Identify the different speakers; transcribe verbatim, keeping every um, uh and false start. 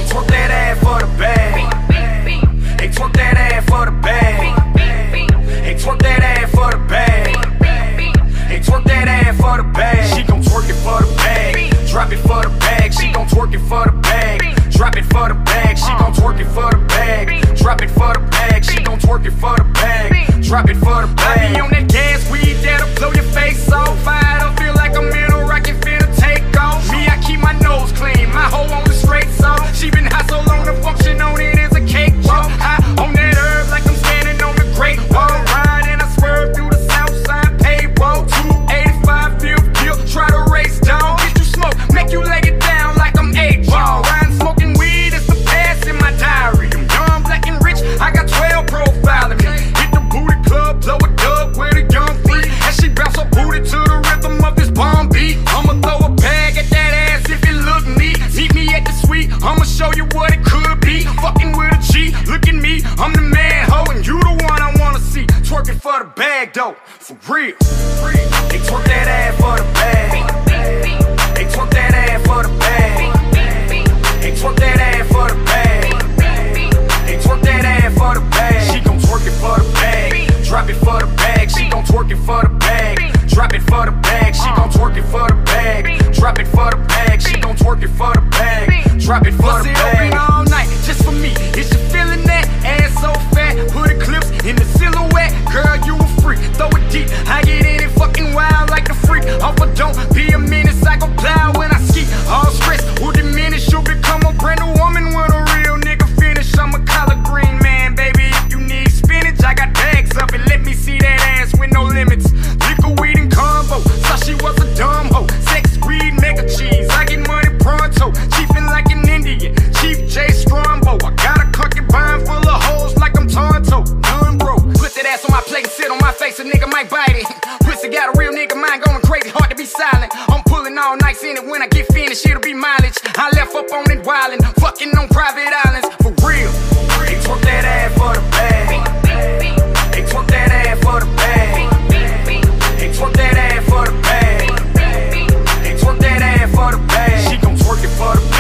Speaker 1: twerk that ass for the bag. Hey, twerk that ass for the bag. Hey, twerk that ass for the bag. Hey, twerk that ass for the bag. She gon' twerk it for the bag. Drop it for the bag. She gon' twerk it for the bag. Drop it for the bag. She gon' twerk it for the bag. Drop it for the bag. She gon' twerk it for the bag. Drop it for the bag. I be on that gas weed that'll blow your face off. I don't feel like I'm in a rocket finna take off. Me, I keep my nose clean, my hoe on the straight salt. She been high so long, the function on it is a cakewalk. High on that herb like I'm standing on the Great Wall. Ride and I swerve through the south side payroll. two eighty-five fifth kill, try to race down. Get you smoke, make you lay it down like I'm eight ball. Riding smoking weed, it's the past in my diary. I'm young, black and rich, I got twelve profiling me. Hit the booty club, blow a dub with a young freak. And she bounce her booty to the rhythm of this bomb beat. I'ma throw a bag at that ass if it look neat. Meet me at the suite, I'ma show you what it could be. Fucking with a G, look at me, I'm the man, ho, and you the one I wanna see. Twerking for the bag, though, for real. They twerk that ass for the bag. They twerk that ass for the bag. They twerk that ass for the bag. They twerk that ass for the bag. She gon' twerk it for the bag. Drop it for the bag. She gon' twerk it for the bag. Drop it for the bag. She gon' twerk it for the bag. Drop it for the bag. She gon' twerk it for the bag. Drop it for the bag. All night, just for me. Is you feeling that? Ass so fat, put the clips in the silhouette. Girl, you a freak, throw it deep. I get in it fucking wild like the freak. Off a don't be a menace, I go plow when I ski. All stress will diminish, you'll become a brand new woman when a real nigga finish. I'm a collard green man, baby. If you need spinach, I got bags of it. Let me see that ass with no limits. Liquor, weed, and combo. Thought she was a dumb hoe. Sex, weed, mega cheese. I get money pronto. Chiefin' like an Indian. Chief J Strombo. I got a concubine full of hoes like I'm Tonto. None broke. Put that ass on my plate and sit on my face. A nigga might bite it. Pussy got a real nigga mind going crazy. Hard to be silent. I'm pulling all nights in it. When I get finished, it'll be mileage. I left up on it wildin'. Fucking on private islands. For real. They twerk that ass for the bag. They twerk that ass for the bag. They twerk that ass for the bag. They twerk that ass for the bag. She gon' twerk it for the bag.